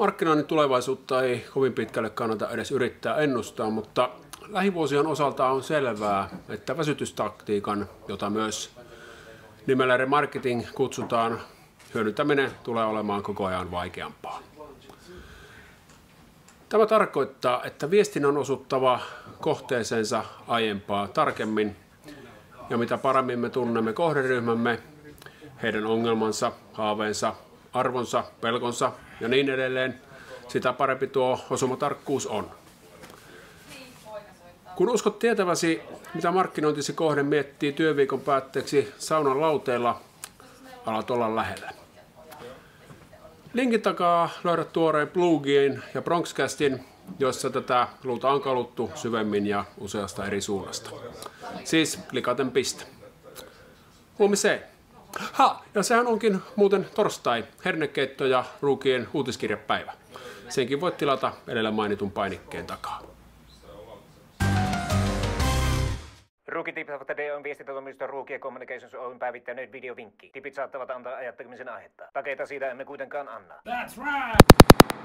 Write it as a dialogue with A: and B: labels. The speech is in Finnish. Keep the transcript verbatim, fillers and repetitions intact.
A: Markkinoinnin tulevaisuutta ei kovin pitkälle kannata edes yrittää ennustaa, mutta lähivuosien osalta on selvää, että väsytystaktiikan, jota myös nimellä remarketing kutsutaan, hyödyntäminen tulee olemaan koko ajan vaikeampaa. Tämä tarkoittaa, että viestin on osuttava kohteeseensa aiempaa tarkemmin, ja mitä paremmin me tunnemme kohderyhmämme, heidän ongelmansa, haaveensa, arvonsa, pelkonsa ja niin edelleen, sitä parempi tuo osumatarkkuus on. Kun uskot tietäväsi, mitä markkinointisi kohde miettii työviikon päätteeksi saunan lauteella, alat olla lähellä. Linkin takaa löydät tuoreen Plugin ja Bronxcastin, joissa tätä luuta on kaluttu syvemmin ja useasta eri suunnasta. Siis likaten piste. Huomiseen. Ha, ja sehän onkin muuten torstai, hernekeitto ja Ruukien uutiskirjapäivä. Senkin voit tilata edellä mainitun painikkeen takaa.
B: Rookie Tips of the Day on viestintätoimisto Rookie Communications Oyn päivittäinen videovinkki. Tipit saattavat antaa ajattelemisen aihetta. Takeita siitä emme kuitenkaan anna.
C: That's right!